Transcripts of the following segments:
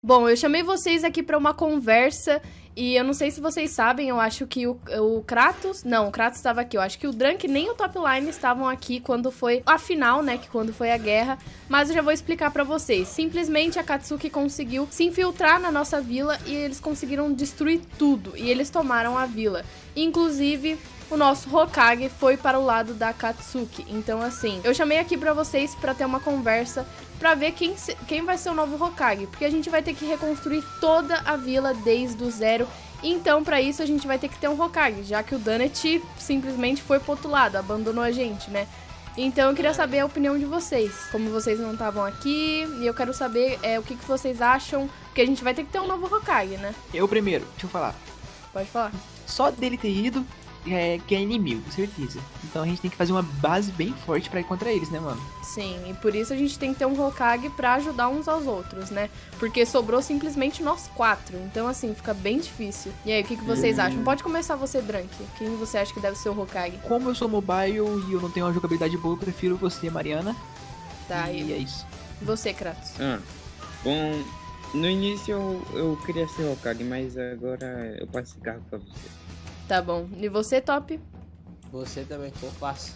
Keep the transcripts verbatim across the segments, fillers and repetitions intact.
Bom, eu chamei vocês aqui pra uma conversa e eu não sei se vocês sabem, eu acho que o, o Kratos... Não, o Kratos estava aqui, eu acho que o Drunk nem o Topline estavam aqui quando foi a final, né, que quando foi a guerra, mas eu já vou explicar pra vocês. Simplesmente a Katsuki conseguiu se infiltrar na nossa vila e eles conseguiram destruir tudo, e eles tomaram a vila. Inclusive, o nosso Hokage foi para o lado da Katsuki. Então, assim, eu chamei aqui pra vocês pra ter uma conversa, pra ver quem, se, quem vai ser o novo Hokage, porque a gente vai ter que reconstruir toda a vila desde o zero. Então, pra isso, a gente vai ter que ter um Hokage, já que o Danet simplesmente foi pro outro lado, abandonou a gente, né? Então, eu queria saber a opinião de vocês. Como vocês não estavam aqui, e eu quero saber é, o que, que vocês acham, porque a gente vai ter que ter um novo Hokage, né? Eu primeiro, deixa eu falar. Pode falar. Só dele ter ido, é, que é inimigo, com certeza. Então a gente tem que fazer uma base bem forte pra ir contra eles, né, mano? Sim, e por isso a gente tem que ter um Hokage pra ajudar uns aos outros, né? Porque sobrou simplesmente nós quatro, então assim, fica bem difícil. E aí, o que, que vocês hum. acham? Pode começar você, Drunk. Quem você acha que deve ser o Hokage? Como eu sou mobile e eu não tenho uma jogabilidade boa, eu prefiro você, Mariana. Tá, e e é isso. Você, Kratos? Ah, bom, no início eu, eu queria ser Hokage, mas agora eu passo esse carro pra você. Tá bom. E você, Top? Você também, for fácil.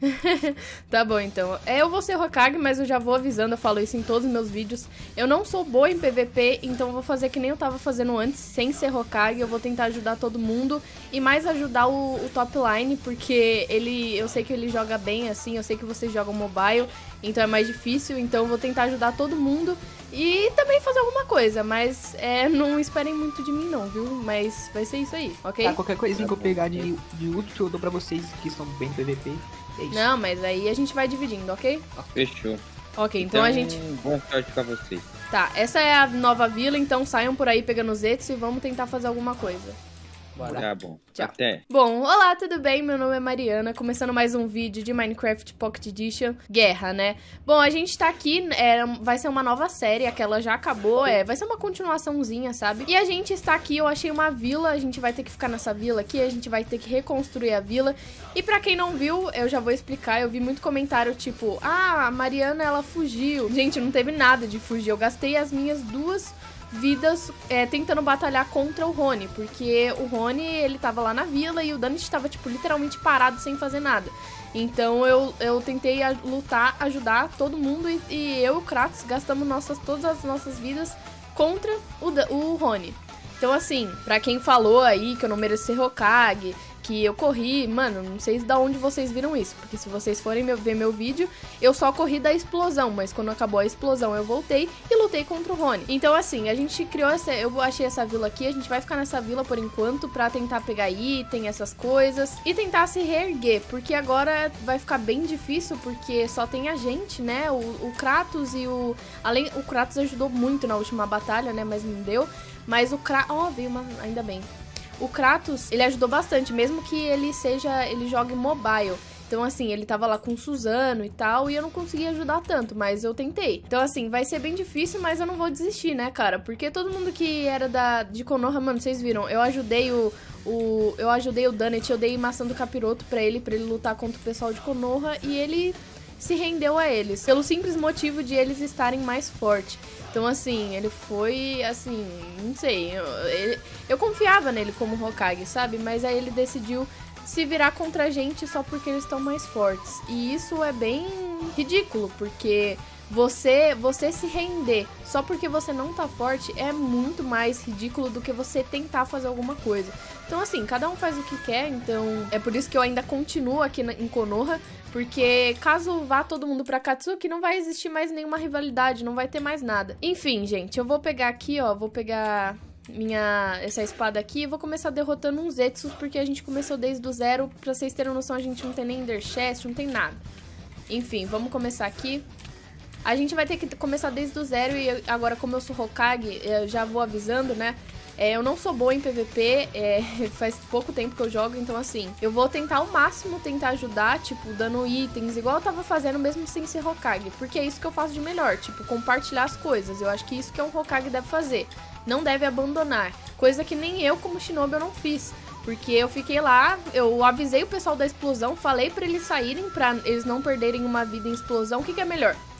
Tá bom, então. Eu vou ser Hokage, mas eu já vou avisando, eu falo isso em todos os meus vídeos. Eu não sou boa em P V P, então eu vou fazer que nem eu tava fazendo antes, sem ser Hokage. Eu vou tentar ajudar todo mundo e mais ajudar o, o top line, porque ele, eu sei que ele joga bem, assim, eu sei que vocês jogam mobile, então é mais difícil, então eu vou tentar ajudar todo mundo e também fazer alguma coisa, mas é, não esperem muito de mim não, viu? Mas vai ser isso aí, ok? Tá, qualquer coisinha que eu pegar de, de útil eu dou pra vocês que estão bem P V P. É isso. Não, mas aí a gente vai dividindo, ok? Fechou. Ok, então, então a gente... Bom sorte pra vocês. Tá, essa é a nova vila, então saiam por aí pegando os etos e vamos tentar fazer alguma coisa. Bora. Tá bom. Tchau. Até. Bom, olá, tudo bem? Meu nome é Mariana, começando mais um vídeo de Minecraft Pocket Edition Guerra, né? Bom, a gente tá aqui, é, vai ser uma nova série, aquela já acabou, é, vai ser uma continuaçãozinha, sabe? E a gente está aqui, eu achei uma vila, a gente vai ter que ficar nessa vila aqui, a gente vai ter que reconstruir a vila. E pra quem não viu, eu já vou explicar, eu vi muito comentário tipo, ah, a Mariana, ela fugiu. Gente, não teve nada de fugir, eu gastei as minhas duas vidas é, tentando batalhar contra o Rony, porque o Rony, ele tava lá na vila e o Danet tava, tipo, literalmente parado sem fazer nada. Então eu, eu tentei a, lutar, ajudar todo mundo e, e eu e o Kratos gastamos nossas, todas as nossas vidas contra o, o Rony. Então assim, pra quem falou aí que eu não mereço ser Hokage, que eu corri, mano, não sei da onde vocês viram isso, porque se vocês forem meu, ver meu vídeo, eu só corri da explosão, mas quando acabou a explosão eu voltei e lutei contra o Rony. Então assim, a gente criou essa, eu achei essa vila aqui, a gente vai ficar nessa vila por enquanto pra tentar pegar item, essas coisas, e tentar se reerguer, porque agora vai ficar bem difícil, porque só tem a gente, né, o, o Kratos e o... Além, o Kratos ajudou muito na última batalha, né, mas não deu, mas o Kratos... Ó, oh, veio uma... ainda bem. O Kratos, ele ajudou bastante, mesmo que ele seja, ele jogue mobile. Então, assim, ele tava lá com o Suzano e tal, e eu não consegui ajudar tanto, mas eu tentei. Então, assim, vai ser bem difícil, mas eu não vou desistir, né, cara? Porque todo mundo que era da, de Konoha, mano, vocês viram, eu ajudei o... o eu ajudei o Danet, eu dei maçã do capiroto pra ele, pra ele lutar contra o pessoal de Konoha, e ele se rendeu a eles, pelo simples motivo de eles estarem mais fortes. Então, assim, ele foi, assim, não sei, eu, ele, eu confiava nele como Hokage, sabe? Mas aí ele decidiu se virar contra a gente só porque eles estão mais fortes. E isso é bem ridículo, porque você, você se render só porque você não tá forte é muito mais ridículo do que você tentar fazer alguma coisa. Então, assim, cada um faz o que quer, então é por isso que eu ainda continuo aqui na, em Konoha, porque caso vá todo mundo pra Katsuki, não vai existir mais nenhuma rivalidade, não vai ter mais nada. Enfim, gente, eu vou pegar aqui, ó, vou pegar minha, essa espada aqui e vou começar derrotando uns Zetsus, porque a gente começou desde o zero, pra vocês terem noção, a gente não tem nem Ender Chest, não tem nada. Enfim, vamos começar aqui. A gente vai ter que começar desde o zero e eu, agora como eu sou Hokage, eu já vou avisando, né? É, eu não sou boa em P V P, é, faz pouco tempo que eu jogo, então assim, eu vou tentar ao máximo tentar ajudar, tipo, dando itens, igual eu tava fazendo mesmo sem ser Hokage, porque é isso que eu faço de melhor, tipo, compartilhar as coisas, eu acho que isso que um Hokage deve fazer, não deve abandonar, coisa que nem eu como Shinobi eu não fiz, porque eu fiquei lá, eu avisei o pessoal da explosão, falei pra eles saírem, pra eles não perderem uma vida em explosão, o que que é melhor?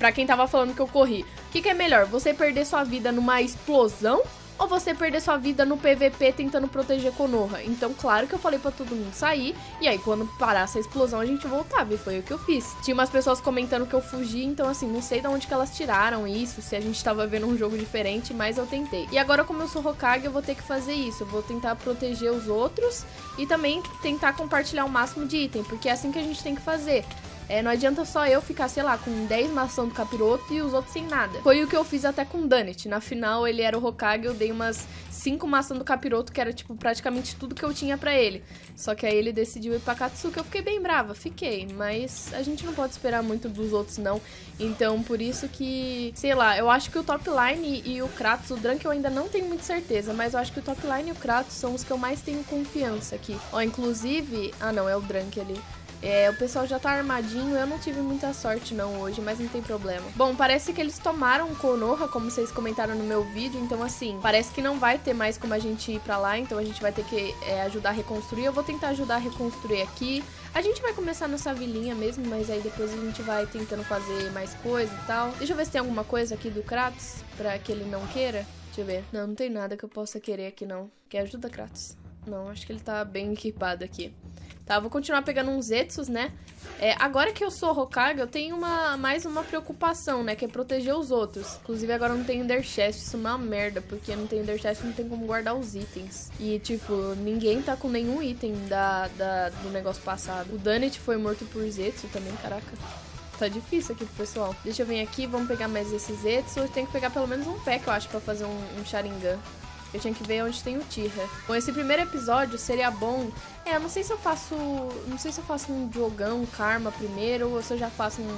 pra quem tava falando que eu corri. O que, que é melhor? Você perder sua vida numa explosão? Ou você perder sua vida no P V P tentando proteger Konoha? Então, claro que eu falei pra todo mundo sair. E aí, quando parasse a explosão, a gente voltava. E foi o que eu fiz. Tinha umas pessoas comentando que eu fugi. Então, assim, não sei de onde que elas tiraram isso. Se a gente tava vendo um jogo diferente. Mas eu tentei. E agora, como eu sou Hokage, eu vou ter que fazer isso. Eu vou tentar proteger os outros. E também tentar compartilhar o máximo de item. Porque é assim que a gente tem que fazer. É, não adianta só eu ficar, sei lá, com dez maçãs do capiroto e os outros sem nada. Foi o que eu fiz até com o Danit. Na final, ele era o Hokage, eu dei umas cinco maçãs do capiroto, que era, tipo, praticamente tudo que eu tinha pra ele. Só que aí ele decidiu ir pra Katsuki. Eu fiquei bem brava, fiquei. Mas a gente não pode esperar muito dos outros, não. Então, por isso que, sei lá, eu acho que o top line e o Kratos, o Drunk eu ainda não tenho muita certeza, mas eu acho que o top line e o Kratos são os que eu mais tenho confiança aqui. Ó, inclusive... Ah, não, é o Drunk ali. É, o pessoal já tá armadinho, eu não tive muita sorte não hoje, mas não tem problema. Bom, parece que eles tomaram Konoha, como vocês comentaram no meu vídeo, então assim, parece que não vai ter mais como a gente ir pra lá, então a gente vai ter que é, ajudar a reconstruir. Eu vou tentar ajudar a reconstruir aqui. A gente vai começar nessa vilinha mesmo, mas aí depois a gente vai tentando fazer mais coisa e tal. Deixa eu ver se tem alguma coisa aqui do Kratos, pra que ele não queira. Deixa eu ver. Não, não tem nada que eu possa querer aqui não. Quer ajuda, Kratos? Não, acho que ele tá bem equipado aqui. Tá, vou continuar pegando uns Zetsus, né? É, agora que eu sou Hokage, eu tenho uma, mais uma preocupação, né? Que é proteger os outros. Inclusive, agora eu não tenho Ender Chest. Isso é uma merda, porque não tem Ender Chest, não tem como guardar os itens. E, tipo, ninguém tá com nenhum item da, da, do negócio passado. O Danit foi morto por Zetsu também, caraca. Tá difícil aqui pro pessoal. Deixa eu vir aqui, vamos pegar mais esses Zetsu. Eu tenho que pegar pelo menos um pack, eu acho, pra fazer um, um Sharingan. Eu tinha que ver onde tem o Tira. Bom, esse primeiro episódio seria bom... É, eu não sei se eu faço... Não sei se eu faço um Jogão, um Karma primeiro, ou se eu já faço um,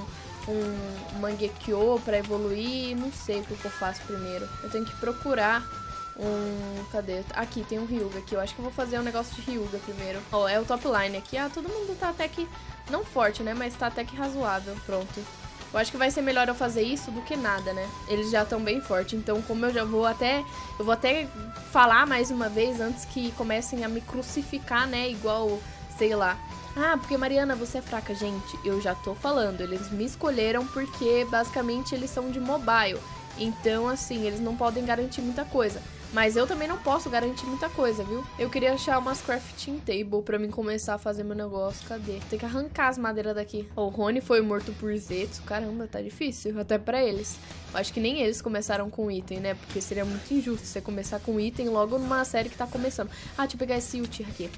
um Mangekyo pra evoluir. Não sei o que eu faço primeiro. Eu tenho que procurar um... Cadê? Aqui, tem um Hyuga aqui. Eu acho que eu vou fazer um negócio de Hyuga primeiro. Ó, é o top line aqui. Ah, todo mundo tá até que... Não forte, né? Mas tá até que razoável. Pronto. Eu acho que vai ser melhor eu fazer isso do que nada, né? Eles já estão bem fortes, então como eu já vou até... Eu vou até falar mais uma vez antes que comecem a me crucificar, né? Igual, sei lá... Ah, porque Mariana, você é fraca. Gente, eu já tô falando. Eles me escolheram porque, basicamente, eles são de mobile. Então, assim, eles não podem garantir muita coisa. Mas eu também não posso garantir muita coisa, viu? Eu queria achar umas crafting table pra mim começar a fazer meu negócio. Cadê? Tem que arrancar as madeiras daqui. Oh, o Rony foi morto por Zetsu. Caramba, tá difícil. Até pra eles. Eu acho que nem eles começaram com item, né? Porque seria muito injusto você começar com item logo numa série que tá começando. Ah, deixa eu pegar esse Utir aqui.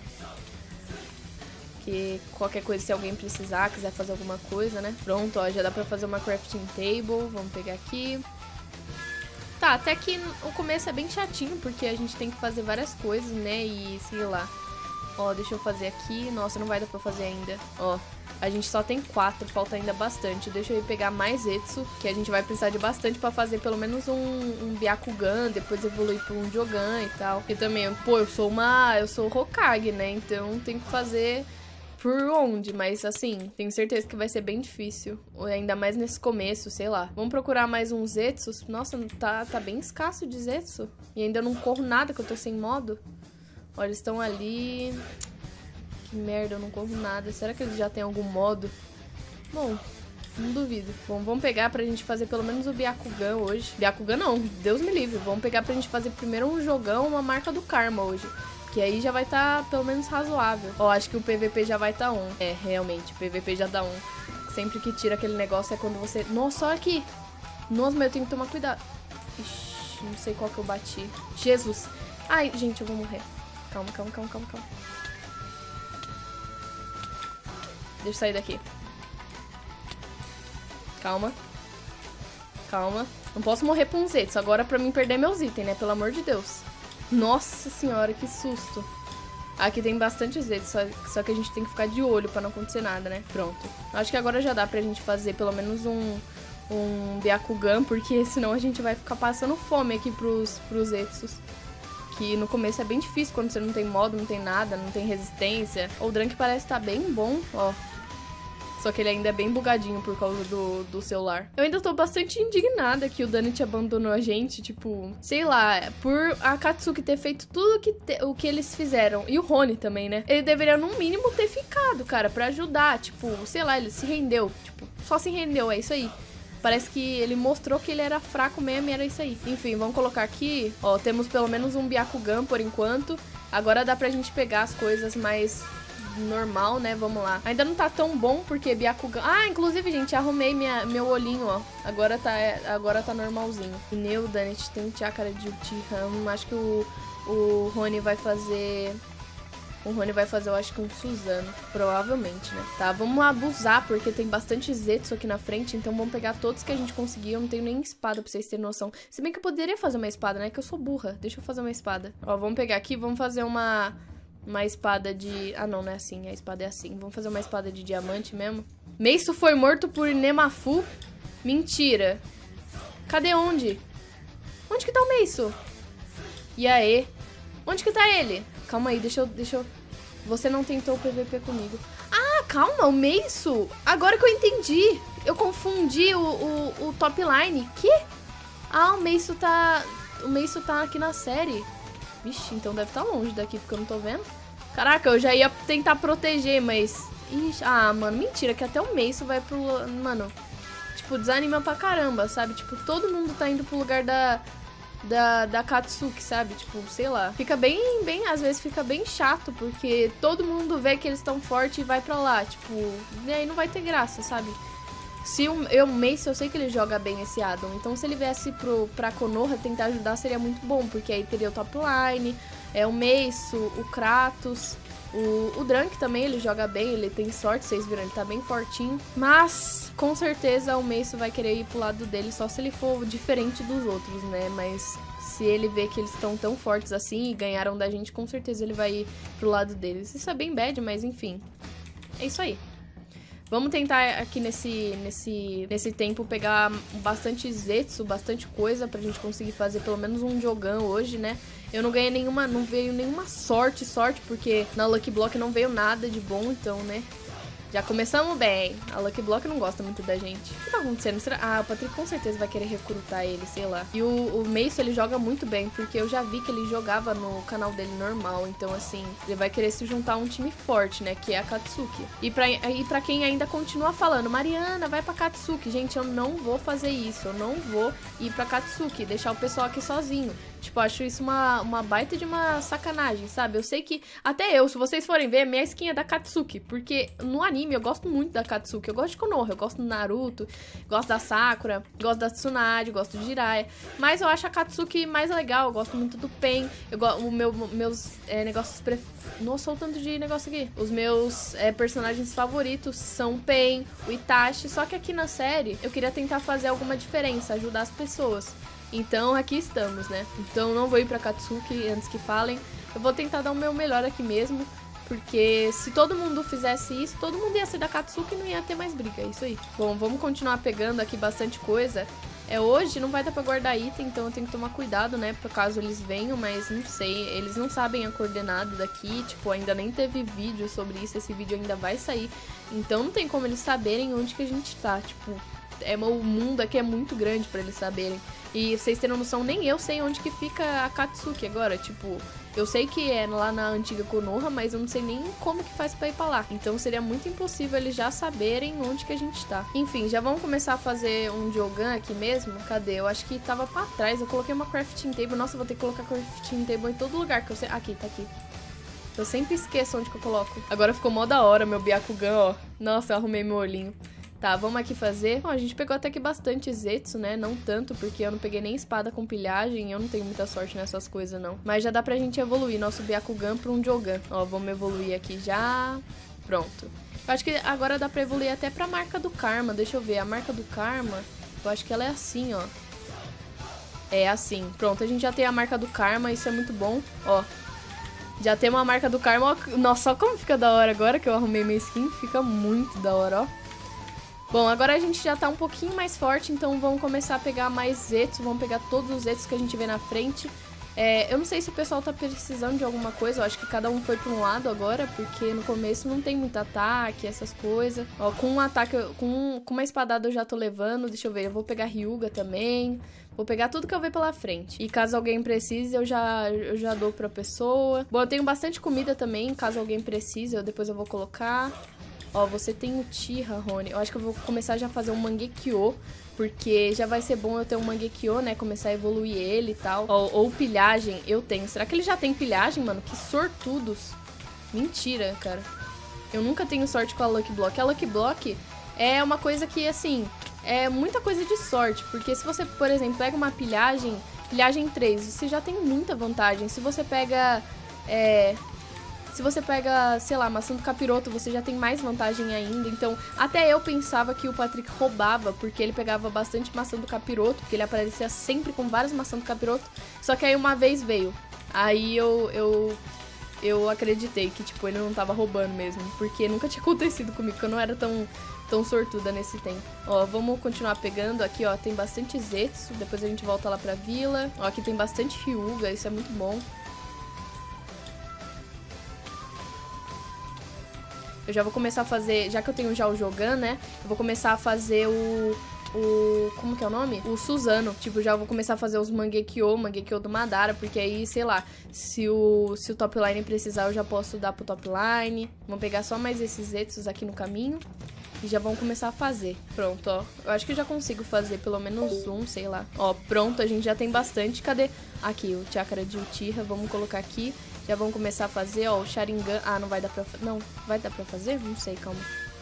Que qualquer coisa, se alguém precisar, quiser fazer alguma coisa, né? Pronto, ó, já dá pra fazer uma crafting table. Vamos pegar aqui. Tá, até que o começo é bem chatinho, porque a gente tem que fazer várias coisas, né, e sei lá. Ó, deixa eu fazer aqui. Nossa, não vai dar pra fazer ainda. Ó, a gente só tem quatro, falta ainda bastante. Deixa eu ir pegar mais Zetsu, que a gente vai precisar de bastante pra fazer pelo menos um, um Byakugan, depois evoluir pra um Jogan e tal. E também, pô, eu sou uma... eu sou Hokage, né, então tem que fazer... Por onde, mas assim, tenho certeza que vai ser bem difícil. Ainda mais nesse começo, sei lá. Vamos procurar mais uns Zetsus. Nossa, tá, tá bem escasso de Zetsu. E ainda não corro nada, que eu tô sem modo. Olha, eles estão ali. Que merda, eu não corro nada. Será que eles já têm algum modo? Bom, não duvido. Bom, vamos pegar pra gente fazer pelo menos o Byakugan hoje. Byakugan não, Deus me livre. Vamos pegar pra gente fazer primeiro um jogão, uma marca do Karma hoje. Que aí já vai estar tá, pelo menos razoável. Ó, acho que o P V P já vai estar tá on. É, realmente, o P V P já dá on. Sempre que tira aquele negócio é quando você... Nossa, olha aqui. Nossa, mas eu tenho que tomar cuidado. Ixi, não sei qual que eu bati. Jesus. Ai, gente, eu vou morrer. Calma, calma, calma, calma, calma. Deixa eu sair daqui. Calma. Calma. Não posso morrer pra um Zetsu. Agora pra mim perder meus itens, né? Pelo amor de Deus. Nossa senhora, que susto. Aqui tem bastante Zetsu, só, só que a gente tem que ficar de olho pra não acontecer nada, né? Pronto. Acho que agora já dá pra gente fazer pelo menos um, um Byakugan, porque senão a gente vai ficar passando fome aqui pros, pros Zetsus. Que no começo é bem difícil quando você não tem modo, não tem nada, não tem resistência. O Drunk parece estar bem bom, ó. Só que ele ainda é bem bugadinho por causa do, do celular. Eu ainda tô bastante indignada que o Danit abandonou a gente. Tipo, sei lá, por a Katsuki ter feito tudo que te, o que eles fizeram. E o Rony também, né? Ele deveria, no mínimo, ter ficado, cara, pra ajudar. Tipo, sei lá, ele se rendeu. Tipo, só se rendeu, é isso aí. Parece que ele mostrou que ele era fraco mesmo e era isso aí. Enfim, vamos colocar aqui. Ó, temos pelo menos um Byakugan por enquanto. Agora dá pra gente pegar as coisas mais normal, né? Vamos lá. Ainda não tá tão bom porque Byakugan... Ah, inclusive, gente, arrumei minha, meu olhinho, ó. Agora tá, agora tá normalzinho. Pneu, Danit tem chácara de Uchiha. Acho que o, o Rony vai fazer... O Rony vai fazer, eu acho que um Suzano. Provavelmente, né? Tá, vamos abusar, porque tem bastante Zetsu aqui na frente. Então vamos pegar todos que a gente conseguir. Eu não tenho nem espada pra vocês terem noção. Se bem que eu poderia fazer uma espada, né? Que eu sou burra. Deixa eu fazer uma espada. Ó, vamos pegar aqui, vamos fazer uma... Uma espada de... Ah, não, não é assim. A espada é assim. Vamos fazer uma espada de diamante mesmo. Meisu foi morto por Nemafu? Mentira. Cadê onde? Onde que tá o Meisu? E aí? Onde que tá ele? Calma aí, deixa eu... Deixa eu... Você não tentou o P V P comigo. Ah, calma, o Meisu. Agora que eu entendi. Eu confundi o, o, o top line. Que? Ah, o Meisu tá... O Meisu tá aqui na série. Vixe, então deve estar longe daqui, porque eu não tô vendo. Caraca, eu já ia tentar proteger, mas... Ixi, ah, mano, mentira, que até o Meisu vai pro... Mano, tipo, desanima pra caramba, sabe? Tipo, todo mundo tá indo pro lugar da... Da, da Katsuki, sabe? Tipo, sei lá. Fica bem, bem... Às vezes fica bem chato, porque todo mundo vê que eles estão fortes e vai pra lá. Tipo, e aí não vai ter graça, sabe? Se o eu, Meisu, eu sei que ele joga bem esse Adam. Então, se ele viesse pro, pra Konoha tentar ajudar, seria muito bom. Porque aí teria o top line, é, o Meisu, o Kratos, o, o Drunk também, ele joga bem. Ele tem sorte, vocês viram, ele tá bem fortinho. Mas, com certeza, o Meisu vai querer ir pro lado dele, só se ele for diferente dos outros, né? Mas se ele vê que eles estão tão fortes assim e ganharam da gente, com certeza ele vai ir pro lado deles. Isso é bem bad, mas enfim. É isso aí. Vamos tentar aqui nesse, nesse, nesse tempo pegar bastante Zetsu, bastante coisa pra gente conseguir fazer pelo menos um Jogan hoje, né? Eu não ganhei nenhuma, não veio nenhuma sorte, sorte, porque na Lucky Block não veio nada de bom, então, né? Já começamos bem. A Lucky Block não gosta muito da gente. O que tá acontecendo? Será... Ah, o Patrick com certeza vai querer recrutar ele, sei lá. E o, o Meisu, ele joga muito bem, porque eu já vi que ele jogava no canal dele normal. Então, assim, ele vai querer se juntar a um time forte, né? Que é a Katsuki. E pra, e pra quem ainda continua falando, Mariana, vai pra Katsuki. Gente, eu não vou fazer isso. Eu não vou ir pra Katsuki, deixar o pessoal aqui sozinho. Tipo, acho isso uma, uma baita de uma sacanagem, sabe? Eu sei que, até eu, se vocês forem ver, minha skin é da Katsuki. Porque no anime eu gosto muito da Katsuki. Eu gosto de Konoha, eu gosto do Naruto, gosto da Sakura, gosto da Tsunade, gosto de Jiraiya. Mas eu acho a Katsuki mais legal, eu gosto muito do Pen. Eu gosto, o meu, meus é, negócios pref... Nossa, olha o tanto de negócio aqui. Os meus é, personagens favoritos são o Pen, o Itachi. Só que aqui na série eu queria tentar fazer alguma diferença, ajudar as pessoas. Então, aqui estamos, né? Então, não vou ir pra Katsuki antes que falem. Eu vou tentar dar o meu melhor aqui mesmo. Porque se todo mundo fizesse isso, todo mundo ia ser da Katsuki e não ia ter mais briga. É isso aí. Bom, vamos continuar pegando aqui bastante coisa. É, hoje não vai dar pra guardar item, então eu tenho que tomar cuidado, né? Por caso eles venham, mas não sei. Eles não sabem a coordenada daqui. Tipo, ainda nem teve vídeo sobre isso. Esse vídeo ainda vai sair. Então, não tem como eles saberem onde que a gente tá. Tipo, é, o mundo aqui é muito grande pra eles saberem. E vocês terem noção, nem eu sei onde que fica a Katsuki agora. Tipo, eu sei que é lá na antiga Konoha, mas eu não sei nem como que faz pra ir pra lá. Então seria muito impossível eles já saberem onde que a gente tá. Enfim, já vamos começar a fazer um Jogan aqui mesmo? Cadê? Eu acho que tava pra trás. Eu coloquei uma crafting table. Nossa, eu vou ter que colocar crafting table em todo lugar que eu sei. Aqui, tá aqui. Eu sempre esqueço onde que eu coloco. Agora ficou mó da hora meu Byakugan, ó. Nossa, eu arrumei meu olhinho. Tá, vamos aqui fazer. Bom, a gente pegou até que bastante Zetsu, né? Não tanto, porque eu não peguei nem espada com pilhagem. Eu não tenho muita sorte nessas coisas, não. Mas já dá pra gente evoluir nosso Byakugan pra um Jogan. Ó, vamos evoluir aqui já. Pronto. Eu acho que agora dá pra evoluir até pra marca do Karma. Deixa eu ver. A marca do Karma, eu acho que ela é assim, ó. É assim. Pronto, a gente já tem a marca do Karma. Isso é muito bom. Ó. Já tem uma marca do Karma. Nossa, olha como fica da hora agora que eu arrumei minha skin. Fica muito da hora, ó. Bom, agora a gente já tá um pouquinho mais forte, então vamos começar a pegar mais Zetsu, vamos pegar todos os Zetsu que a gente vê na frente. É, eu não sei se o pessoal tá precisando de alguma coisa, eu acho que cada um foi pra um lado agora, porque no começo não tem muito ataque, essas coisas. Ó, com um ataque, com, com uma espadada eu já tô levando, deixa eu ver, eu vou pegar Hyuga também, vou pegar tudo que eu ver pela frente. E caso alguém precise, eu já, eu já dou pra pessoa. Bom, eu tenho bastante comida também, caso alguém precise, eu, depois eu vou colocar. Ó, você tem o Tira, Rony. Eu acho que eu vou começar já a fazer um Mangekyo, porque já vai ser bom eu ter um Mangekyo, né? Começar a evoluir ele e tal. Ó, ou pilhagem, eu tenho. Será que ele já tem pilhagem, mano? Que sortudos. Mentira, cara. Eu nunca tenho sorte com a Lucky Block. A Lucky Block é uma coisa que, assim, é muita coisa de sorte. Porque se você, por exemplo, pega uma pilhagem, pilhagem três, você já tem muita vantagem. Se você pega, é... Se você pega, sei lá, maçã do capiroto, você já tem mais vantagem ainda. Então, até eu pensava que o Patrick roubava, porque ele pegava bastante maçã do capiroto, porque ele aparecia sempre com várias maçãs do capiroto. Só que aí uma vez veio. Aí eu... eu Eu acreditei que, tipo, ele não tava roubando mesmo. Porque nunca tinha acontecido comigo, que eu não era tão, tão sortuda nesse tempo. Ó, vamos continuar pegando. Aqui, ó, tem bastante Zetsu. Depois a gente volta lá pra vila. Ó, aqui tem bastante Hyuga, isso é muito bom. Eu já vou começar a fazer... Já que eu tenho já o Jogan, né? Eu vou começar a fazer o... O... Como que é o nome? O Suzano. Tipo, já vou começar a fazer os Mangekyo, Mangekyo do Madara, porque aí, sei lá, se o, se o top line precisar, eu já posso dar pro top line. Vamos pegar só mais esses Zetsus aqui no caminho. E já vamos começar a fazer. Pronto, ó. Eu acho que eu já consigo fazer pelo menos um, sei lá. Ó, pronto, a gente já tem bastante. Cadê? Aqui, o Chakra de Uchiha. Vamos colocar aqui. Já vamos começar a fazer, ó, o Sharingan. Ah, não vai dar pra... Não, vai dar pra fazer? Não sei, calma.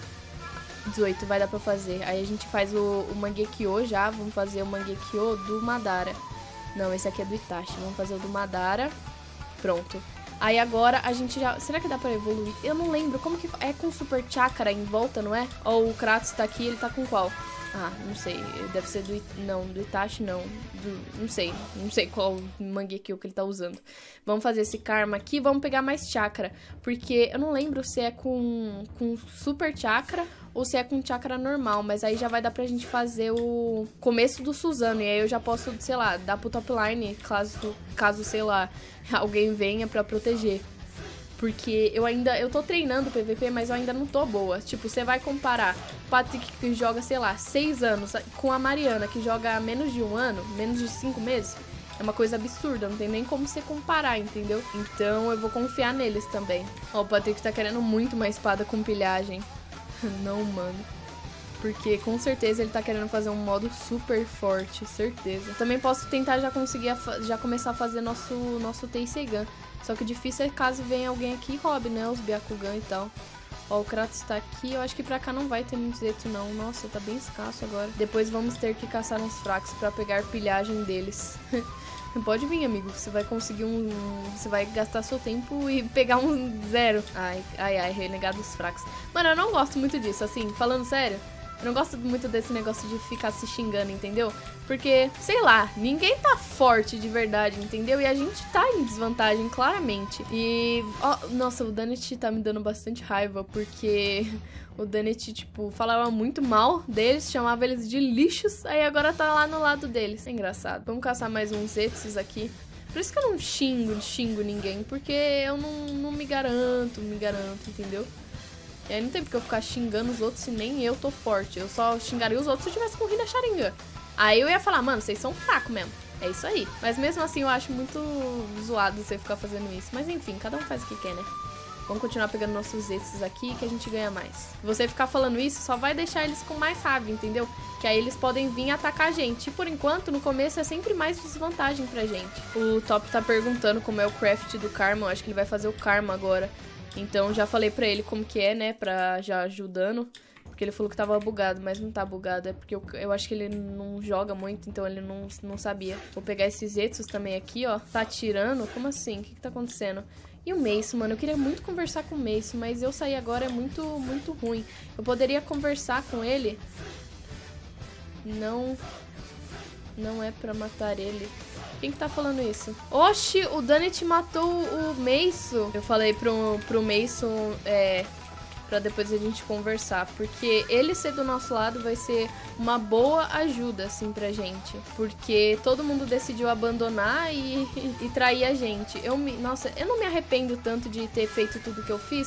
dezoito, vai dar pra fazer. Aí a gente faz o, o Mangekyo já. Vamos fazer o Mangekyo do Madara. Não, esse aqui é do Itachi. Vamos fazer o do Madara. Pronto. Aí agora a gente já... Será que dá pra evoluir? Eu não lembro. Como que... É com Super Chakra em volta, não é? Ó, o Kratos tá aqui. Ele tá com qual? Ah, não sei. Deve ser do... Não, do Itachi não. Do... Não sei. Não sei qual Mangekyo que ele tá usando. Vamos fazer esse Karma aqui. Vamos pegar mais Chakra. Porque eu não lembro se é com, com Super Chakra ou se é com Chakra normal. Mas aí já vai dar pra gente fazer o começo do Suzano. E aí eu já posso, sei lá, dar pro top line. Caso, caso sei lá, alguém venha pra proteger. Porque eu ainda, eu tô treinando P V P, mas eu ainda não tô boa. Tipo, você vai comparar o Patrick que joga, sei lá, seis anos com a Mariana que joga menos de um ano, menos de cinco meses. É uma coisa absurda, não tem nem como você comparar, entendeu? Então eu vou confiar neles também. Ó, o Patrick tá querendo muito uma espada com pilhagem. Não, mano. Porque com certeza ele tá querendo fazer um modo super forte, certeza. Também posso tentar já conseguir, a já começar a fazer nosso, nosso Teisegan. Só que o difícil é caso venha alguém aqui e roube, né? Os Byakugan e tal. Ó, o Kratos tá aqui. Eu acho que pra cá não vai ter muito Zetsu, não. Nossa, tá bem escasso agora. Depois vamos ter que caçar uns fracos pra pegar pilhagem deles. Pode vir, amigo. Você vai conseguir um... Você vai gastar seu tempo e pegar um zero. Ai, ai, ai. Renegados fracos. Mano, eu não gosto muito disso, assim. Falando sério. Eu não gosto muito desse negócio de ficar se xingando, entendeu? Porque, sei lá, ninguém tá forte de verdade, entendeu? E a gente tá em desvantagem, claramente. E, ó, nossa, o Danet tá me dando bastante raiva, porque o Danet, tipo, falava muito mal deles, chamava eles de lixos, aí agora tá lá no lado deles. É engraçado. Vamos caçar mais uns Zetsus aqui. Por isso que eu não xingo, xingo ninguém, porque eu não, não me garanto, me garanto, entendeu? E aí não tem porque eu ficar xingando os outros se nem eu tô forte. Eu só xingaria os outros se eu tivesse corrido a Sharingan. Aí eu ia falar, mano, vocês são fracos mesmo. É isso aí. Mas mesmo assim eu acho muito zoado você ficar fazendo isso. Mas enfim, cada um faz o que quer, né? Vamos continuar pegando nossos Zetsus aqui que a gente ganha mais. Você ficar falando isso só vai deixar eles com mais raiva, entendeu? Que aí eles podem vir atacar a gente. E por enquanto, no começo é sempre mais desvantagem pra gente. O Top tá perguntando como é o craft do Karma. Eu acho que ele vai fazer o Karma agora. Então já falei pra ele como que é, né, pra já ajudando, porque ele falou que tava bugado, mas não tá bugado, é porque eu, eu acho que ele não joga muito, então ele não, não sabia. Vou pegar esses Zetsus também aqui, ó, tá atirando, como assim? O que que tá acontecendo? E o Meisso, mano, eu queria muito conversar com o Meisso, mas eu sair agora é muito, muito ruim. Eu poderia conversar com ele, não, não é pra matar ele. Quem que tá falando isso? Oxi, o Danet matou o Meisso. Eu falei pro, pro Meisso, é, pra depois a gente conversar. Porque ele ser do nosso lado vai ser uma boa ajuda, assim, pra gente. Porque todo mundo decidiu abandonar e, e trair a gente. Eu me, nossa, eu não me arrependo tanto de ter feito tudo que eu fiz.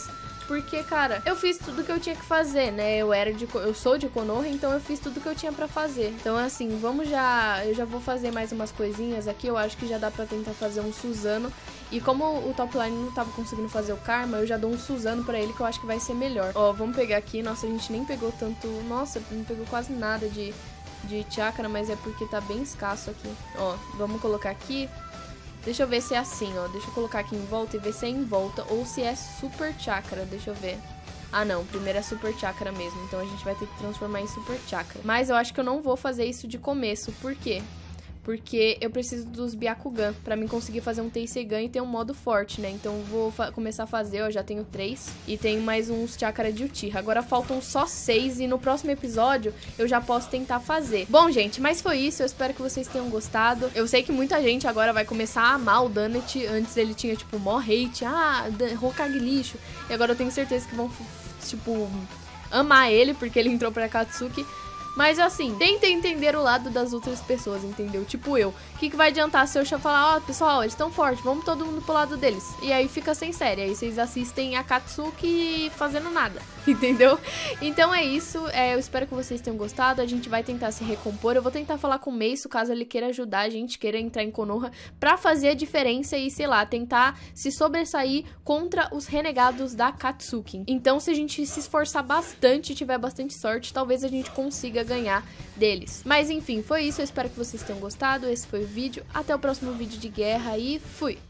porque, cara, eu fiz tudo que eu tinha que fazer, né? Eu era de, eu sou de Konoha, então eu fiz tudo que eu tinha pra fazer. Então, assim, vamos já, eu já vou fazer mais umas coisinhas aqui, eu acho que já dá pra tentar fazer um Suzano. E como o Topline não tava conseguindo fazer o Karma, eu já dou um Suzano pra ele, que eu acho que vai ser melhor. Ó, vamos pegar aqui, nossa, a gente nem pegou tanto, nossa, não pegou quase nada de, de chakra, mas é porque tá bem escasso aqui. Ó, vamos colocar aqui. Deixa eu ver se é assim, ó. Deixa eu colocar aqui em volta e ver se é em volta ou se é super chakra. Deixa eu ver. Ah, não. Primeiro é super chakra mesmo. Então a gente vai ter que transformar em super chakra. Mas eu acho que eu não vou fazer isso de começo. Por quê? Porque eu preciso dos Byakugan pra mim conseguir fazer um Teisegan e ter um modo forte, né? Então eu vou começar a fazer, eu já tenho três. E tenho mais uns chakra de Uchiha. Agora faltam só seis e no próximo episódio eu já posso tentar fazer. Bom, gente, mas foi isso. Eu espero que vocês tenham gostado. Eu sei que muita gente agora vai começar a amar o Dunnett. Antes ele tinha, tipo, mó hate. Ah, Hokage lixo. E agora eu tenho certeza que vão, tipo, amar ele porque ele entrou pra Akatsuki. Mas assim, tenta entender o lado das outras pessoas, entendeu? Tipo eu. O que, que vai adiantar se eu falar, ó, oh, pessoal, eles estão fortes, vamos todo mundo pro lado deles. E aí fica sem série. Aí vocês assistem a Akatsuki fazendo nada, entendeu? Então é isso. É, eu espero que vocês tenham gostado. A gente vai tentar se recompor. Eu vou tentar falar com o Meiso, caso ele queira ajudar a gente, queira entrar em Konoha, pra fazer a diferença e, sei lá, tentar se sobressair contra os renegados da Akatsuki. Então, se a gente se esforçar bastante e tiver bastante sorte, talvez a gente consiga ganhar deles. Mas enfim, foi isso. Eu espero que vocês tenham gostado. Esse foi o vídeo. Até o próximo vídeo de guerra e fui!